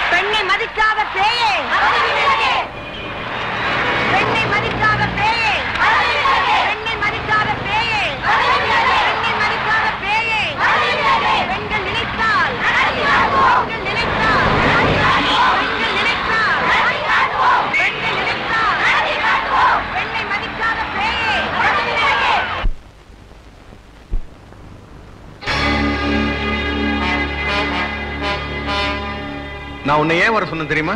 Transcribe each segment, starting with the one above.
பெண்ணை மதிக்காத பேயே, பெண்ணை மதிக்காத பேயே, பெண்ணை மதிக்காத பேயே, பெண்ணை மதிக்காத பேயே, பெண்கள் நினைத்தால், பெண்கள் நினைத்தால், பெண்கள் நினைத்தால், பெண்கள் நினைத்தால், பெண்ணை மதிக்காத பேயே. நான் உன்னை ஏன் வர சொன்னேன் தெரியுமா?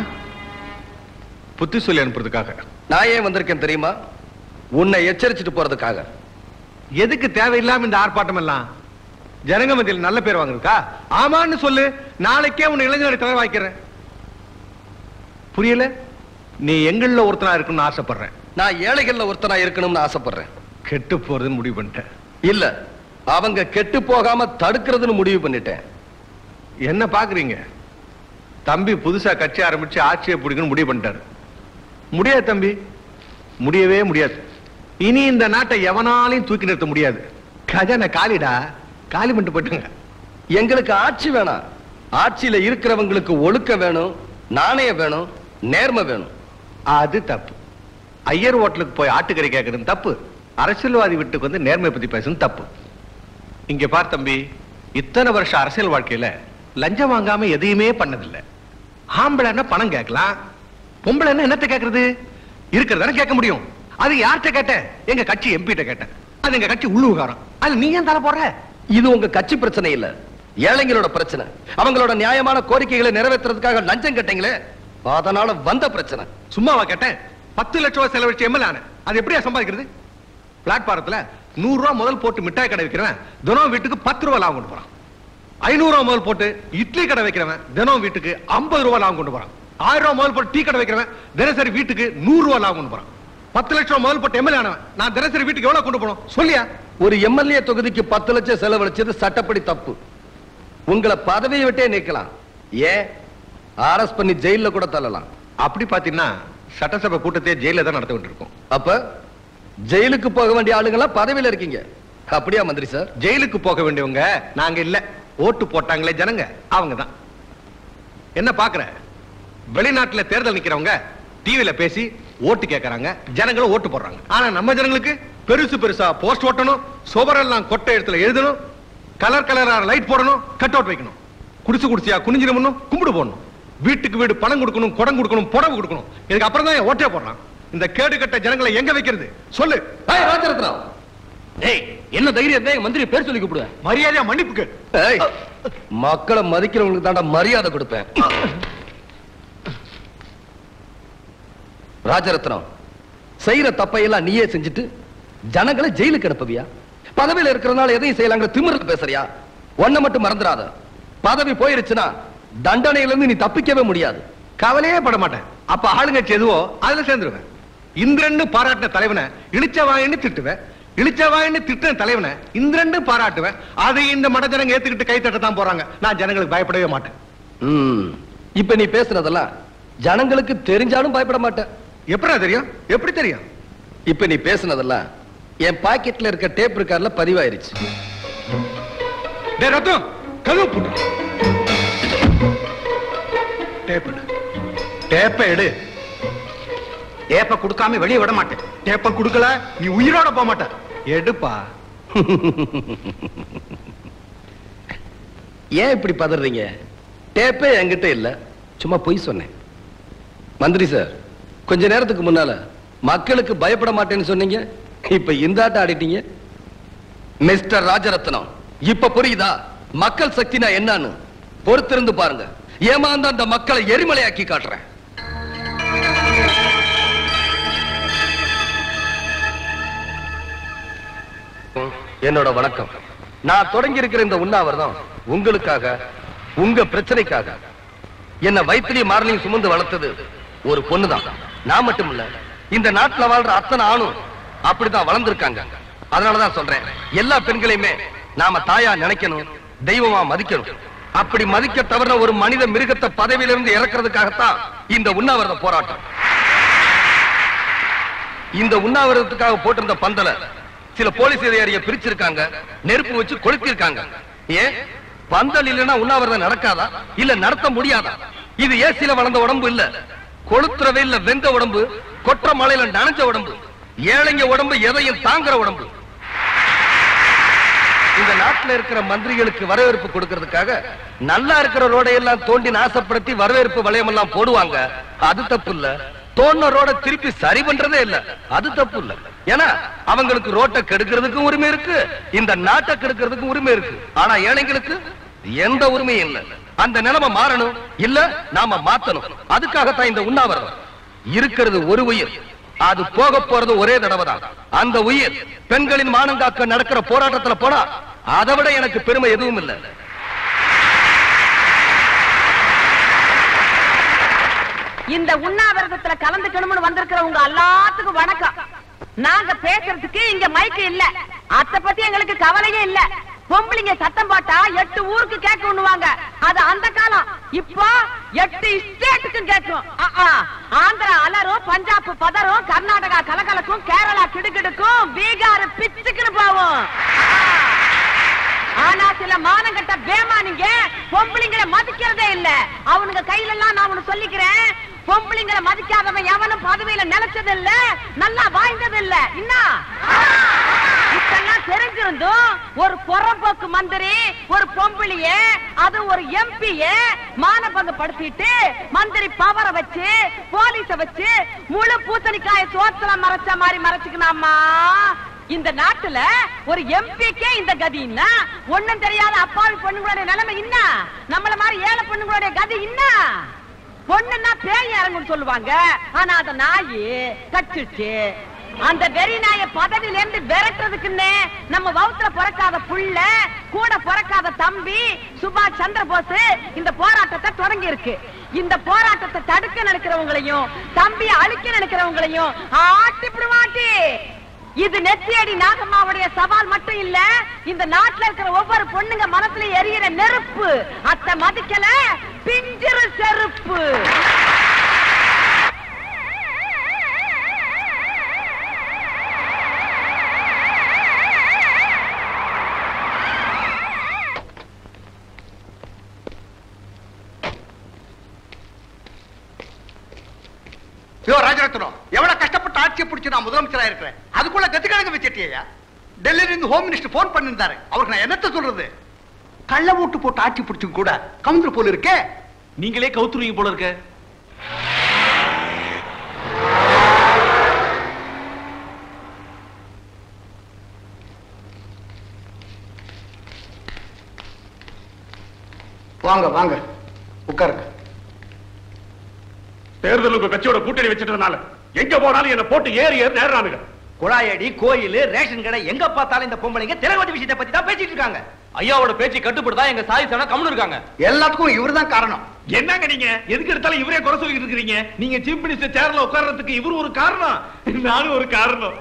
புத்தி சொல்லி அனுப்புறதுக்காக. நான் ஏன் வந்திருக்கேன் தெரியுமா? உன்னை எச்சரிச்சுட்டு போறதுக்காக. எதுக்கு தேவையில்லாம இந்த ஆர்ப்பாட்டம் எல்லாம்? ஜனங்க மத்தியில் நல்ல பேர் வாங்குறதுக்கா? ஆமான்னு சொல்லு, நாளைக்கே உன்னை இளைஞரை தலை வாய்க்கிறேன். புரியல? நீ எங்கள்ல ஒருத்தனா இருக்கணும்னு ஆசைப்படுறேன். நான் ஏழைகள்ல ஒருத்தனா இருக்கணும்னு ஆசைப்படுறேன். கெட்டு போறதுன்னு முடிவு பண்ணிட்டேன். இல்ல, அவங்க கெட்டு போகாம தடுக்கிறதுன்னு முடிவு பண்ணிட்டேன். என்ன பாக்குறீங்க? தம்பி புதுசா கட்சி ஆரம்பிச்சு ஆட்சியை பிடிக்கணும் முடிவு பண்ணிட்டாரு. முடியாது தம்பி, முடியவே முடியாது. இனி இந்த நாட்டை எவனாலையும் தூக்கி நிறுத்த முடியாது. கஜான காலிடா, காலி பண்ணிட்டு போயிட்டுங்க. எங்களுக்கு ஆட்சி வேணாம். ஆட்சியில இருக்கிறவங்களுக்கு ஒழுக்கம் வேணும், நாணயம் வேணும், நேர்மை வேணும். அது தப்பு. ஐயர் ஹோட்டலுக்கு போய் ஆட்டுக்கறி கேட்கறது தப்பு. அரசியல்வாதி வீட்டுக்கு வந்து நேர்மை பத்தி பேசுறது தப்பு. இங்க பார் தம்பி, இத்தனை வருஷம் அரசியல் வாழ்க்கையில லஞ்சம் வாங்காம எதையுமே பண்ணதில்லை. ஆம்பளைன்னா பணம் கேட்கலாம், பொம்பளை என்னத்தை கேட்கறது? இருக்கிறதானே கேட்க முடியும். அது யார்கிட்ட கேட்டேன்? எங்க கட்சி எம்பிட்ட கேட்டேன். அது எங்க கட்சி உள்ளுகாரம். அது நீ ஏன் தர போற? இது உங்க கட்சி பிரச்சனை இல்ல, ஏழைங்களோட பிரச்சனை. அவங்களோட நியாயமான கோரிக்கைகளை நிறைவேற்றுறதுக்காக லஞ்சம் கேட்டீங்களே, அதனால வந்த பிரச்சனை. சும்மாவா கேட்டேன்? 10 லட்சம் ரூபாய் செலவழிச்சு எம்எல்ஏ ஆன. அது எப்படியா சம்பாதிக்கிறது? பிளாட்பாரத்துல 100 ரூபாய் முதல் போட்டு மிட்டாய் கடை வைக்கிறவன் தினம் வீட்டுக்கு 10 ரூபாய் லாபம் கொண்டு போறான். 500 ரூபாய் முதல் போட்டு இட்லி கடை வைக்கிறவன் தினம் வீட்டுக்கு 50 ரூபாய் லாபம் கொண்டு போறான். 1000 ரூபாய் முதல் போட்டு டீ கடை வைக்கிறவன் தினசரி வீட்டுக்கு 100 ரூபாய் லாபம் கொண்டு போறான். 10 லட்சம் முதல் போட்டு எம்எல்ஏ ஆனவன் நான் தினசரி வீட்டுக்கு எவ்வளவு கொண்டு போனோம் சொல்லியா? ஒரு எம்எல்ஏ தொகுதிக்கு 10 லட்சம் செலவழிச்சது சட்டப்படி தப்பு. உங்களை பதவியை விட்டே நீக்கலாம். ஏன் அரெஸ்ட் பண்ணி ஜெயில கூட தள்ளலாம். அப்படி பாத்தீங்கன்னா சட்டசபை கூட்டத்தையே ஜெயில தான் நடத்த வேண்டியிருக்கும். அப்ப ஜெயிலுக்கு போக வேண்டிய ஆளுங்களா பதவியில இருக்கீங்க. அப்படியா மந்திரி சார்? ஜெயிலுக்கு போக வேண்டியவங்க நாங்க இல்ல. ஓட்டு போட்டாங்களே ஜனங்க, அவங்க தான். என்ன பாக்குற? வெளிநாட்டுல தேர்தல் நிக்கிறவங்க டிவில பேசி ஓட்டு கேட்கறாங்க, ஜனங்களும் ஓட்டு போடுறாங்க. ஆனா நம்ம ஜனங்களுக்கு பெருசு பெருசா போஸ்ட் ஓட்டணும், சுவரெல்லாம் கொட்டை இடத்துல எழுதணும், கலர் கலரா லைட் போடணும், கட் அவுட் வைக்கணும், குடிசு குடிச்சியா குனிஞ்சிரணும், கும்பிடு போடணும், வீட்டுக்கு வீடு பணம் கொடுக்கணும், குடம் கொடுக்கணும், புடவை கொடுக்கணும். இதுக்கு அப்புறம் தான் ஓட்டே போடுறான். இந்த கேடு கட்ட ஜனங்களை எங்க வைக்கிறது சொல்லு. ராஜரத்னம், என்ன தைரியம் தான் மந்திரி பேர் சொல்லி கூப்பிடுவேன்? மரியாதையா மன்னிப்புக்கு. மக்களை மதிக்கிறவங்களுக்கு தாண்டா மரியாதை கொடுப்பேன். ராஜரத்னம், செய்யற தப்பையெல்லாம் நீயே செஞ்சுட்டு ஜனங்களை ஜெயிலுக்கு அனுப்புவியா? பதவியில இருக்கிறதுனால எதையும் செய்யலாங்கிற திமிரல் பேசுறியா? ஒன்ன மட்டும் மறந்துடாத, பதவி போயிருச்சுன்னா தண்டனையிலிருந்து நீ தப்பிக்கவே முடியாது. கவலையே பட மாட்டேன். அப்ப ஆளுங்கட்சி எதுவோ அதுல சேர்ந்துருவேன். இந்திரன்னு பாராட்டின தலைவனை இழிச்சவாயின்னு திட்டுவேன், இழிச்சவாயின்னு திட்டின தலைவனை இந்திரன்னு பாராட்டுவேன். அதை இந்த மட ஜனங்க ஏத்துக்கிட்டு கை தட்டத்தான் போறாங்க. நான் ஜனங்களுக்கு பயப்படவே மாட்டேன். இப்ப நீ பேசுனதெல்லாம் ஜனங்களுக்கு தெரிஞ்சாலும் பயப்பட மாட்டேன். எப்படா தெரியும்? எப்படி தெரியும்? இப்ப நீ பேசுனதெல்லாம் என் பாக்கெட்ல இருக்க டேப் ரெக்கார்ட்ல பதிவாயிருச்சு. ரத்தம் கதவு போட்டு டேப்ப எடு. டேப்ப கொடுக்காம வெளியே விட மாட்டேன். டேப்ப கொடுக்கல நீ உயிரோட போக மாட்ட. எடுப்பா. ஏன் இப்படி பதறீங்க? டேப்பே என்கிட்ட இல்ல, சும்மா பொய் சொன்னேன். மந்திரி சார், கொஞ்ச நேரத்துக்கு முன்னால மக்களுக்கு பயப்பட மாட்டேன்னு சொன்னீங்க, இப்ப இந்த ஆட்ட ஆடிட்டீங்க. மிஸ்டர் ராஜரத்னம், இப்ப புரியுதா மக்கள் சக்தினா என்னன்னு? பொறுத்திருந்து பாருங்க, ஏமாந்த அந்த மக்களை எரிமலையாக்கி காட்டுறேன். என்னோட வணக்கம். நான் தொடங்கி இருக்கிற இந்த உண்ணாவிரதம் உங்களுக்காக, உங்க பிரச்சனைக்காக. என்ன வயிற்றிலேயே மாரலையும் சுமந்து வளர்த்தது ஒரு பொண்ணுதான். நான் மட்டும் இல்ல, இந்த நாட்டுல வாழ்ற அத்தனை ஆணும் அப்படிதான் வளர்ந்திருக்காங்க. அதனாலதான் சொல்றேன், எல்லா பெண்களையுமே நாம தாயா நினைக்கணும், தெய்வமா மதிக்கணும். அப்படி மதிக்க தவறின ஒரு மனித மிருகத்தை பதவியிலிருந்து இறக்கிறதுக்காகத்தான் இந்த உண்ணாவிரத போராட்டம். இந்த உண்ணாவிரதத்துக்காக போட்டிருந்த பந்தல சில போலீஸ் அதிகாரியை பிரிச்சிருக்காங்க, நெருப்பு வச்சு கொளுத்திருக்காங்க. ஏன் பந்தல் இல்லைன்னா உண்ணாவிரதம் நடக்காதா? இல்ல நடத்த முடியாதா? இது ஏசில வளர்ந்த உடம்பு இல்ல, கொளுத்துற வெயில்ல வெந்த உடம்பு, கொற்ற மலையில நனைஞ்ச உடம்பு, ஏழைங்க உடம்பு எதையும் தாங்குற உடம்பு. இந்த நாட்டுல இருக்கிற மந்திரிகளுக்கு வரவேற்பு கொடுக்கிறதுக்காக நல்லா இருக்கிற ரோடையெல்லாம் தோண்டி நாசப்படுத்தி வரவேற்பு வளையம் எல்லாம் போடுவாங்க. அது தப்பு இல்ல. தோண்ட ரோட திருப்பி சரி பண்றதே இல்ல, அது தப்பு இல்ல. ஏன்னா அவங்களுக்கு ரோட்டை கெடுக்கிறதுக்கும் உரிமை இருக்கு, இந்த நாட்டை கெடுக்கிறதுக்கும் உரிமை இருக்கு. ஆனா ஏழைங்களுக்கு எந்த உரிமையும் இல்ல. அந்த நிலைமை மாறணும், இல்ல நாம மாத்தணும். அதுக்காகத்தான் இந்த உண்ணாவிரதம். இருக்கிறது ஒரு உயிர், அது போக போறது ஒரே தடவை தான். அந்த உயிர் பெண்களின் மானங்காக்க நடக்கிற போராட்டத்துல போனா அதை விட எனக்கு பெருமை எதுவும் இல்லை. இந்த உண்ணாவிரதத்துல கலந்துக்கணும்னு வந்திருக்கிறவங்க எல்லாத்துக்கும் வணக்கம். நாங்க பேசுறதுக்கு இங்க மைக்கு இல்ல, அத பத்தி எங்களுக்கு கவலையே இல்ல. பொம்பளைங்க சத்தம் போட்டா 8 ஊருக்கு கேட்கணுவாங்க, அது அந்த காலம். இப்போ 8 ஸ்டேட்டுக்கும் கேட்கும். ஆந்திரா அலரும், பஞ்சாப் பதரும், கர்நாடகா கலகலக்கும், கேரளா கிடுகிடுக்கும், பீகார் பிச்சுக்குன்னு போவோம். ஆனா சில மானங்கட்ட பேமானிங்க பொம்பளைங்களை மதிக்கிறதே இல்ல. அவனுங்க கையில எல்லாம் நான் ஒண்ணு சொல்லிக்கிறேன், பொம்பளைங்களை மதிக்காதவன் எவனும் பதவியில நிலைச்சது இல்ல, நல்லா வாழ்ந்தது இல்ல. இதெல்லாம் தெரிஞ்சிருந்தும் ஒரு புறம்போக்கு மந்திரி ஒரு பொம்பளைய, அது ஒரு எம்பிய மானபங்கப்படுத்திட்டு மந்திரி பவரை வச்சு போலீஸ வச்சு முழு பூசணிக்காய சோத்துல மறைச்ச மாதிரி மறைச்சுக்கலாமா? இந்த நாட்டுல ஒரு எம்பிக்கே இந்த கதின்னா ஒண்ணும் தெரியாத அப்பாவி பொண்ணுங்களுடைய நிலைமை என்ன? நம்மள மாதிரி ஏழை பொண்ணுங்களுடைய கதி என்ன? பொண்ணுன்னா பேய் இறங்குன்னு சொல்லுவாங்க, ஆனா அந்த நாய் கச்சிருச்சு. அந்த வெறி நாய பதவியில இருந்து விரட்டுறதுக்குன்னு நம்ம வவுத்துல பிறக்காத புள்ள, கூட பிறக்காத தம்பி சுபாஷ் சந்திர போஸ் இந்த போராட்டத்தை தொடங்கி இருக்கு. இந்த போராட்டத்தை தடுக்க நினைக்கிறவங்களையும் தம்பியை அழிக்க நினைக்கிறவங்களையும் ஆட்டிப்பிடுவாட்டி. இது நெத்தியடி நாகம்மாவுடைய சவால் மட்டும் இல்ல, இந்த நாட்டுல இருக்கிற ஒவ்வொரு பொண்ணுங்க மனசுல எரியிற நெருப்பு. அத்தை மதிக்கல பிஞ்சிரு செருப்பு. ராஜரத்னம், எவ்வளவு கஷ்டப்பட்டு ஆட்சியை பிடிச்சு நான் முதலமைச்சரா இருக்கிறேன், அதுக்குள்ள கத்துக்கணக்கு வச்சிட்டியா? டெல்லியில இருந்து ஹோம் மினிஸ்டர் போன் பண்ணிருந்தாரு, அவருக்கு நான் என்னத்த சொல்றது? கள்ள ஓட்டு போட்டு ஆட்சி பிடிச்சு கூட கவுந்தர் போல இருக்கே. நீங்களே கவுத்துருவீங்க போல இருக்க. வாங்க வாங்க உட்காருங்க. தேர்தலுக்கு கட்சியோட கூட்டணி வச்சிட்டதுனால எங்க போனாலும் என்ன போட்டு ஏறி ஏறி நேர்றானுங்க. குழாயடி கோயில் ரேஷன் கடை எங்க பார்த்தாலும் இந்த பொம்பளைங்க திரவட்டி விஷயத்தை பத்தி தான் பேசிட்டு இருக்காங்க. ஐயாவோட பேச்சு கட்டுப்படுதா எங்க சாதி சனா கம்முன்னு இருக்காங்க. எல்லாத்துக்கும் இவர்தான் காரணம். என்னங்க நீங்க எதுக்கு எடுத்தாலும் இவரே குறை சொல்லிட்டு இருக்கீங்க? நீங்க சீஃப் மினிஸ்டர் சேர்ல உட்கார்றதுக்கு இவரு ஒரு காரணம், நானும் ஒரு காரணம்.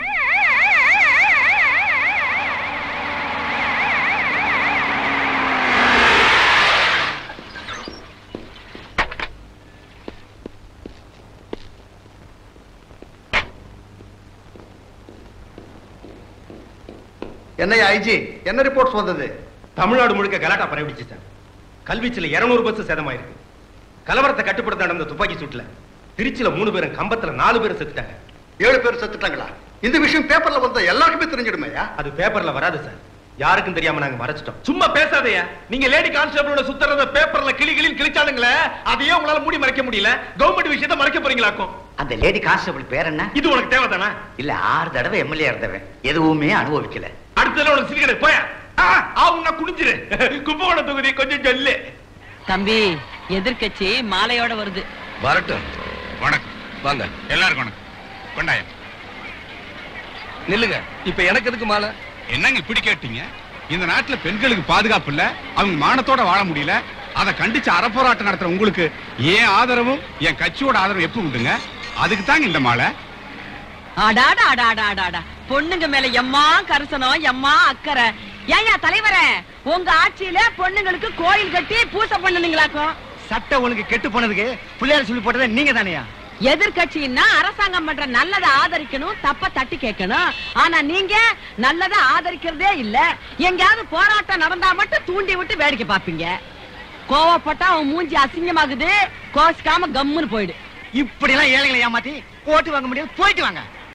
என்ன ஐஜி, என்ன ரிப்போர்ட்ஸ் வந்தது? தமிழ்நாடு முழுக்க கலாட்டா பரவிடுச்சு. கல்வீச்சுல 200 பஸ் சேதமாயிருக்கு. கலவரத்தை கட்டுப்படுத்த நடந்த துப்பாக்கி சூட்ல திருச்சியில 3 பேரும், கம்பத்துல 4 பேரும் செத்துட்டாங்க. 7 பேர் செத்துட்டாங்களா? இந்த விஷயம் பேப்பர்ல வந்தா எல்லாருக்குமே தெரிஞ்சிடுமையா? அது பேப்பர்ல வராது சார், யாருக்கும் தெரியாம நாங்க மறைச்சிட்டோம். சும்மா பேசாதயா. நீங்க லேடி கான்ஸ்டபிளோட சுத்தறத பேப்பர்ல கிளிகளின் கிழிச்சானுங்களே, அதையே உங்களால மூடி மறைக்க முடியல. கவர்மெண்ட் விஷயத்தை மறைக்க போறீங்களாக்கும். அந்த லேடி கான்ஸ்டபிள் பேர் என்ன? இது உனக்கு தேவைதானா? இல்ல 6 தடவை எம்எல்ஏ இருந்தவன், எதுவுமே அனுபவிக்கல. அடுத்ததுல உனக்கு சிரிக்கடை போயா. அவங்க குனிஞ்சிரு. கும்பகோணம் தொகுதி கொஞ்சம் சொல்லு. தம்பி, எதிர்க்கட்சி மாலையோட வருது. வரட்டும். வணக்கம். வாங்க எல்லாருக்கும் வணக்கம். கொண்டாயா நில்லுங்க. இப்ப எனக்கு எதுக்கு மாலை? என்னங்க இப்படி கேட்டீங்க? இந்த நாட்டுல பெண்களுக்கு பாதுகாப்பு இல்ல, அவங்க மானத்தோட வாழ முடியல, அதை கண்டிச்சு அறப்போராட்டம் நடத்துற உங்களுக்கு ஏன் ஆதரவும் என் கட்சியோட ஆதரவு எப்ப உண்டுங்க? அதுக்கு தாங்க இந்த மாலை. ஆடாடா ஆடாடா ஆடாடா, பொண்ணுங்க மேல எம்மா கரிசனம், எம்மா அக்கறை. ஏயா தலைவரே, உங்க ஆட்சியில பொண்ணுங்களுக்கு கோயில் கட்டி பூசை பண்ணுனீங்களாக்கும். சட்டம் ஒழுங்கு கெட்டு போனதுக்கு பிள்ளையார் சொல்லி போட்டதே நீங்க தானையா? எதிர்கட்சின்னா அரசாங்கம் பண்ற நல்லதை ஆதரிக்கணும், தப்ப தட்டி கேட்கணும். ஆனா நீங்க நல்லதை ஆதரிக்கிறதே இல்ல. எங்கயாவது போராட்டம் நடந்தா மட்டும் தூண்டி விட்டு வேடிக்கை பாப்பீங்க. கோவப்பட்டா அவன் மூஞ்சி அசிங்கமாகுது. கோசிக்காம கம்முன்னு போயிடு. இப்படி எல்லாம் ஏழைகளை ஏமாத்தி ஓட்டு வாங்க முடியாது. போயிட்டு வாங்க.